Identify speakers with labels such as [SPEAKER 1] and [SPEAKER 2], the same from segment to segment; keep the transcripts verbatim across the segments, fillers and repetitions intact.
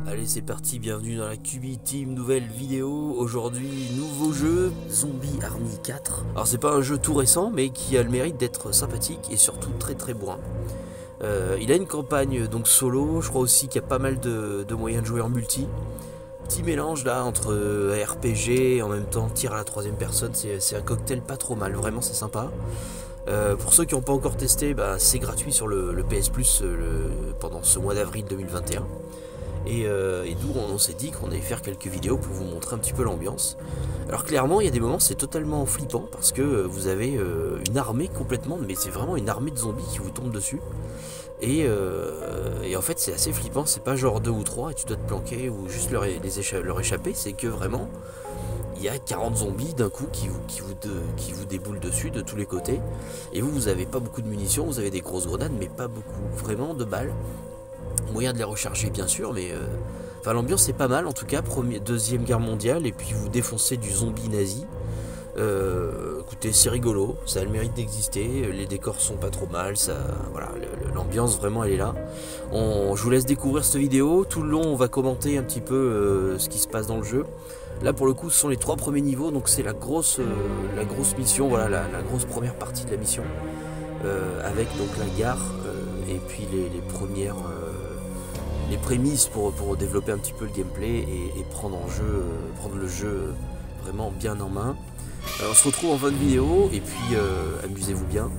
[SPEAKER 1] Allez, c'est parti, bienvenue dans la Cubi Team, nouvelle vidéo. Aujourd'hui, nouveau jeu, Zombie Army quatre. Alors c'est pas un jeu tout récent, mais qui a le mérite d'être sympathique et surtout très très bourrin. Euh, il a une campagne donc solo, je crois aussi qu'il y a pas mal de, de moyens de jouer en multi. Petit mélange là entre R P G et en même temps tir à la troisième personne, c'est un cocktail pas trop mal, vraiment c'est sympa. Euh, pour ceux qui n'ont pas encore testé, bah, c'est gratuit sur le, le P S Plus le, pendant ce mois d'avril deux mille vingt et un. Et, euh, et d'où on, on s'est dit qu'on allait faire quelques vidéos pour vous montrer un petit peu l'ambiance. Alors clairement, il y a des moments c'est totalement flippant parce que vous avez euh, une armée complètement, mais c'est vraiment une armée de zombies qui vous tombe dessus. Et, euh, et en fait c'est assez flippant, c'est pas genre deux ou trois et tu dois te planquer ou juste leur, les écha leur échapper, c'est que vraiment il y a quarante zombies d'un coup qui vous, qui, vous de, qui vous déboulent dessus de tous les côtés. Et vous, vous avez pas beaucoup de munitions, vous avez des grosses grenades mais pas beaucoup, vraiment de balles. Moyen de les recharger bien sûr, mais euh, enfin l'ambiance est pas mal en tout cas. Premier, deuxième guerre mondiale et puis vous défoncez du zombie nazi. Euh, écoutez, c'est rigolo, ça a le mérite d'exister. Les décors sont pas trop mal, ça, voilà, l'ambiance vraiment elle est là. On, je vous laisse découvrir cette vidéo. Tout le long, on va commenter un petit peu euh, ce qui se passe dans le jeu. Là pour le coup, ce sont les trois premiers niveaux, donc c'est la grosse, euh, la grosse mission, voilà, la, la grosse première partie de la mission, euh, avec donc la gare euh, et puis les, les premières. Euh, les prémices pour, pour développer un petit peu le gameplay et, et prendre, en jeu, euh, prendre le jeu vraiment bien en main. Alors, on se retrouve en fin de vidéo et puis euh, amusez-vous bien.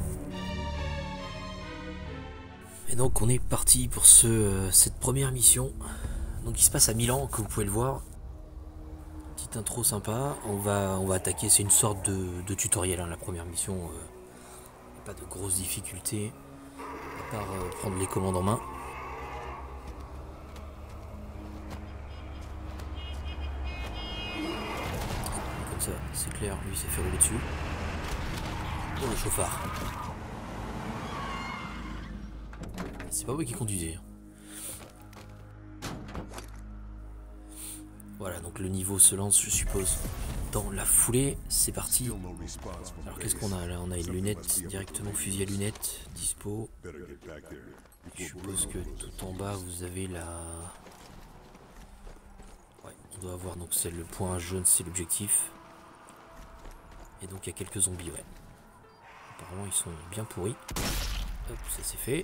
[SPEAKER 1] Et donc on est parti pour ce, euh, cette première mission. Donc il se passe à Milan, comme vous pouvez le voir. Petite intro sympa. On va, on va attaquer, c'est une sorte de, de tutoriel hein, la première mission. Euh, pas de grosses difficultés à part euh, prendre les commandes en main. C'est clair, lui s'est fait rouler dessus. Oh le chauffard. C'est pas moi qui conduisais. Voilà, donc le niveau se lance, je suppose, dans la foulée. C'est parti. Alors qu'est-ce qu'on a là? On a une lunette, directement fusil à lunettes, dispo. Je suppose que tout en bas vous avez la... Ouais, on doit avoir, donc c'est le point jaune, c'est l'objectif. Et donc il y a quelques zombies, ouais. Apparemment ils sont bien pourris. Hop, ça c'est fait.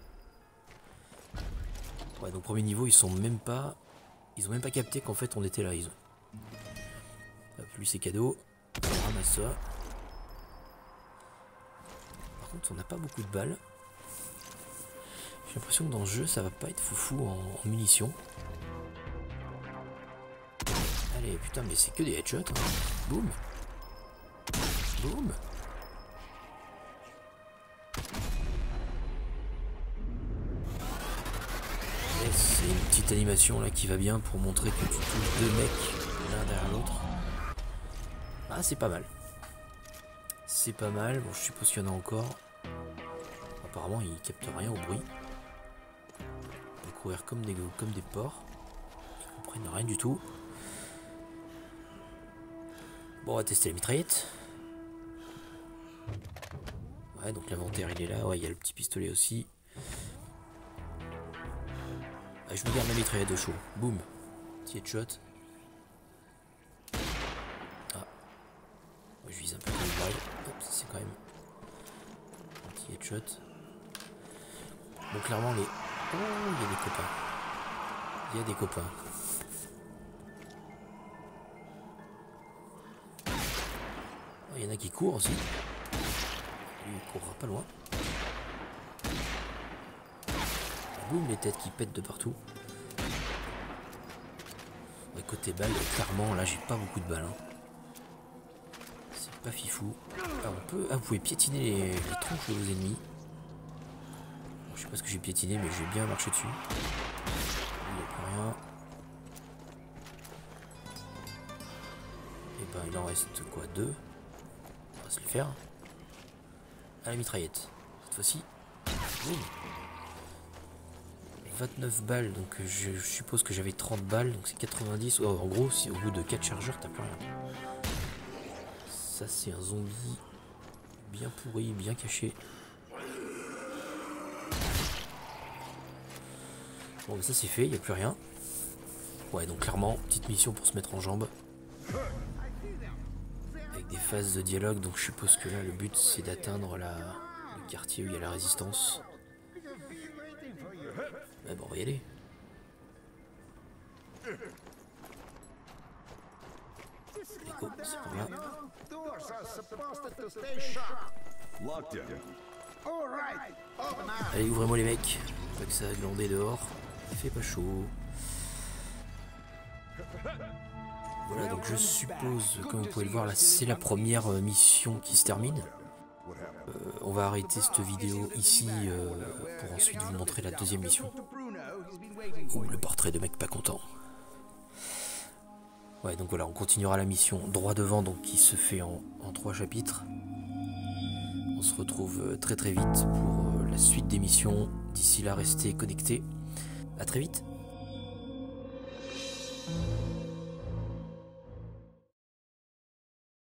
[SPEAKER 1] Ouais, donc premier niveau, ils sont même pas... Ils ont même pas capté qu'en fait on était là, ils ont... Hop, lui c'est cadeau. On ramasse ça. Par contre on n'a pas beaucoup de balles. J'ai l'impression que dans le jeu ça va pas être foufou en, en munitions. Allez, putain, mais c'est que des headshots. Hein. Boum. Boum. C'est une petite animation là qui va bien pour montrer que tu touches deux mecs l'un derrière l'autre. Ah, c'est pas mal. C'est pas mal. Bon, je suppose qu'il y en a encore. Apparemment, ils captent rien au bruit. On peut courir comme des, comme des porcs. Ils comprennent rien du tout. Bon, on va tester la mitraillette. Ouais, donc l'inventaire il est là. Ouais, il y a le petit pistolet aussi. Ah, je me garde la mitraillette de chaud. Boum. Petit headshot. Ah. Ouais, je vise un peu les balles. Hop, ça c'est quand même un petit headshot. Bon, clairement, les. Oh, il y a des copains. Il y a des copains. Oh, il y en a qui courent aussi. Lui, il courra pas loin. Boum, les têtes qui pètent de partout. Ouais, côté balles, clairement, là, j'ai pas beaucoup de balles. Hein. C'est pas fifou. Ah, on peut... ah, vous pouvez piétiner les, les tronches de vos ennemis. Bon, je sais pas ce que j'ai piétiné, mais j'ai bien marché dessus. Il n'y a plus rien. Et ben, il en reste quoi? Deux. On va se le faire. À la mitraillette. Cette fois-ci. Boum. vingt-neuf balles, donc je, je suppose que j'avais trente balles, donc c'est quatre-vingt-dix. Oh, en gros, si au bout de quatre chargeurs, t'as plus rien. Ça, c'est un zombie bien pourri, bien caché. Bon, ça c'est fait, il n'y a plus rien. Ouais, donc clairement, petite mission pour se mettre en jambe. Avec des phases de dialogue, donc je suppose que là, le but, c'est d'atteindre la... le quartier où il y a la résistance. Ouais, bon, on va y aller. Écho, c'est par là. Allez, ouvrez-moi les mecs. Pas que ça a glandé dehors. Il fait pas chaud. Voilà, donc je suppose, comme vous pouvez le voir là, c'est la première mission qui se termine. Euh, on va arrêter cette vidéo ici euh, pour ensuite vous montrer la deuxième mission. Ou le portrait de mec pas content. Ouais, donc voilà, on continuera la mission droit devant, donc qui se fait en, en trois chapitres. On se retrouve très très vite pour la suite des missions. D'ici là, restez connectés. À très vite.